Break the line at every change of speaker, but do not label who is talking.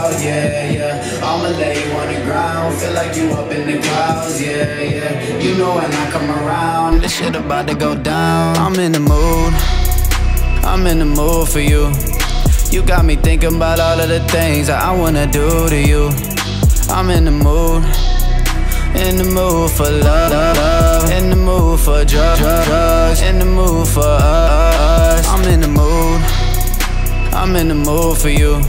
out, yeah, yeah. I'ma lay you on the ground, feel like you up in the clouds, yeah, yeah. You know when I come around, this shit about to go down. I'm in the mood for you. You got me thinking about all of the things that I wanna do to you. I'm in the mood for love, in the mood for drugs, in the mood for us. I'm in the mood for you.